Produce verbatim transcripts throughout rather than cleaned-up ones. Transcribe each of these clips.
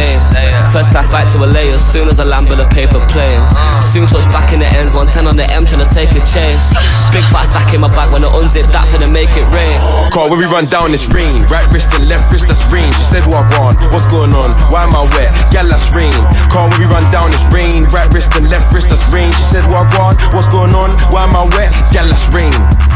name. First class back to a lay as soon as I land with a paper plane. Soon touch back in the ends, one ten on the M trying to take a chase. Big fat stack in my back when I unzip that finna make it rain. Car when we run down this rain, right wrist and left wrist that's rain. She said what I want, what's going on, why am I wet, gal that's rain. Car when we run down this rain, right wrist and left wrist that's rain. She said what I want, what's going on, why am I wet, gal that's rain.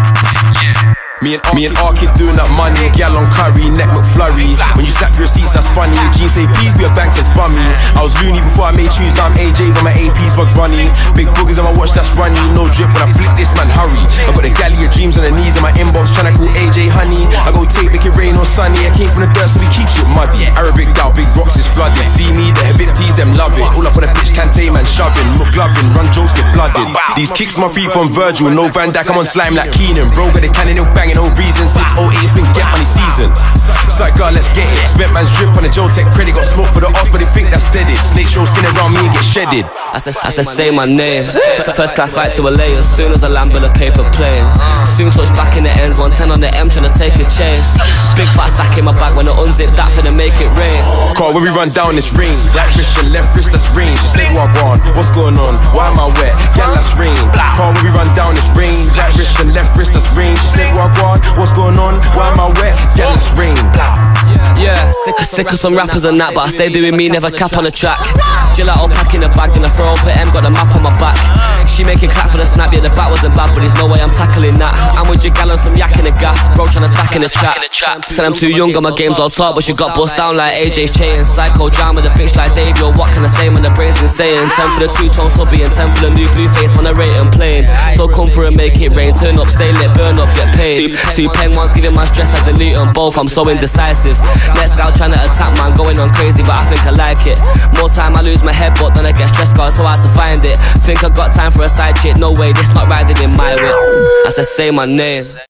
Me and, me and R kid doing that money, gal on curry, neck McFlurry. When you slap your receipts, that's funny. Jeans say please be a bank says bummy. I was loony before I made shoes, now I'm A J, but my A P's Bugs Bunny. Big boogers on my watch, that's runny. No drip when I flip this man, hurry. I got the galley of dreams on the knees in my inbox, tryna call A J honey. I go tape, make it rain or sunny. I came from the dirt, so we keep shit muddy. Arabic doubt, big rocks is flooded. See me, the Habibtis, them love it. All up on the pitch, Kante man shoving, McLovin, run jokes get blooded. These kicks my free from Virgil, no Van Dijk, I'm on slime like Keenan. Bro, got the cannon, no banging, no reason. Since oh eight, it's been get money season. Side guard, let's get it. Spent man's drip on the Joe Tech credit. Got smoke for the odds, but they think that's deaded. Snake show skin around me and get shedded. I said, I said say my name. First class right to a lay as soon as I land with a paper plane. Soon touch back in the ends, one ten on the M trying to take a chase. Big fat stack in my back when I unzip that finna make it rain. Car when we run down this rain, right wrist and left wrist that's rain. She said what I want, what's going on, why am I wet, gal that's rain. Car when we run down this rain, right wrist and left wrist that's rain. She said what I want, what's going on, why am I wet, gal that's rain. Yeah, sick, sick of some rappers and that, but I stay doing me, never cap on the track. Gelato pack in the bag, then I throw up at M, got the map on my back. She making clap for the snap, yeah the bat wasn't bad, but there's no way I'm tackling that. I'm with your gal on some yak in the gas, bro tryna stack in the trap. Said I'm too young, got my games all top, but she got bust down like A J's chain. Psycho drama, the bitch like Dave, yo what can I say when the brain's insane. Ten for the two-tone subby and ten for the new blue face when I rate and plain. Still come through and make it rain, turn up, stay lit, burn up, get paid. Two pen ones giving my stress, I delete them both, I'm so indecisive. Next gal tryna attack man, going on crazy, but I think I like it. More time I lose my head, but then I get stressed, cause it's so hard to find it. Think I got time for a side chick, no way, this not riding in my way. I said say my name.